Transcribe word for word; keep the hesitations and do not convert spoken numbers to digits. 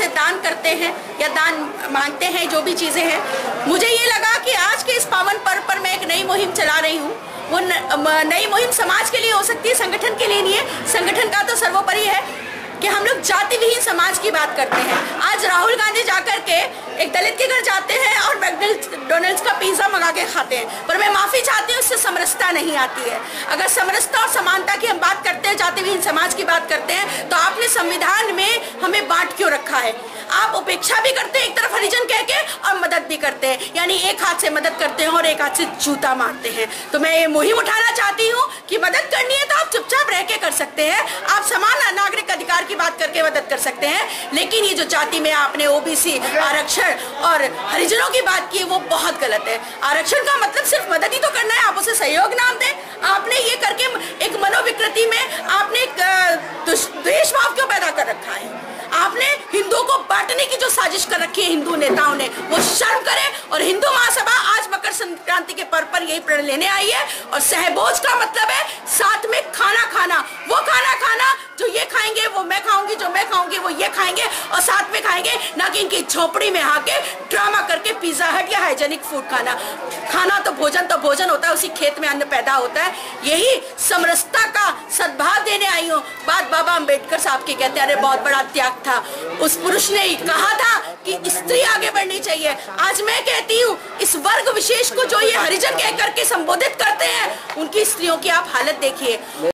दान करते हैं या दान मांगते हैं, जो भी चीज़ें हैं। मुझे ये लगा कि आज के इस पावन पर्व पर मैं एक नई मुहिम चला रही हूँ। वो नई मुहिम समाज के लिए हो सकती है, संगठन के लिए नहीं है। संगठन का तो सर्वोपरि है कि हम लोग जाति विहीन समाज की बात करते हैं। आज राहुल गांधी जाकर के एक दलित के घर जाते हैं और मैकडोनल्ड्स का पिज्जा मंगा के खाते हैं, पर मैं माफी चाहती हूँ, इससे समरसता नहीं आती है। अगर समरसता और समानता की हम बात करते हैं, जाति विहीन समाज की बात करते हैं, तो आपने संविधान में हमें बांट क्यों रखा है? आप उपेक्षा भी करते हैं एक तरफ हरिजन कह के और मदद भी करते हैं, यानी एक हाथ से मदद करते हैं और एक हाथ से जूता मारते हैं। तो मैं ये मुहिम उठाना चाहती हूँ कि मदद करनी है तो आप चुपचाप रह के कर सकते हैं, आप समान नागरिक अधिकार की बात करके मदद कर सकते हैं। लेकिन ये जो जाति में आपने ओबीसी, आरक्षण और हरिजनों की बात की, वो बहुत गलत है। आरक्षण का मतलब सिर्फ मदद ही तो करना है, आप उसे सहयोग नाम दें। आपने ये करके एक मनोविकृति में आपने द्वेषभाव क्यों पैदा कर रखा है? आपने हिंदुओं को बांटने की जो साजिश कर रखी है हिंदू नेताओं ने, वो शर्म करें। और हिंदू महासभा आज मकर संक्रांति के पर्व पर यही प्रण लेने आई है। और सहभोज का मतलब है साथ में खाना खाना, वो खाना खाना जो ये खाएंगे वो मैं खाऊंगी, जो मैं खाऊंगी वो ये खाएंगे, और साथ में खाएंगे, ना कि इनकी झोपड़ी में आके ड्रामा करके पिज्जा हट या हाइजेनिक फूड खाना। खाना तो भोजन तो भोजन होता है, उसी खेत में अन्न पैदा होता है। यही समरसता का सद्भाव देने आई हूँ। बात बाबा अम्बेडकर साहब की कहते हैं, अरे बहुत बड़ा त्याग था। उस पुरुष ने कहा था कि स्त्री आगे बढ़नी चाहिए। आज मैं कहती हूँ इस वर्ग विशेष को जो ये हरिजन कह करके संबोधित करते हैं, उनकी स्त्रियों की आप हालत देखिए।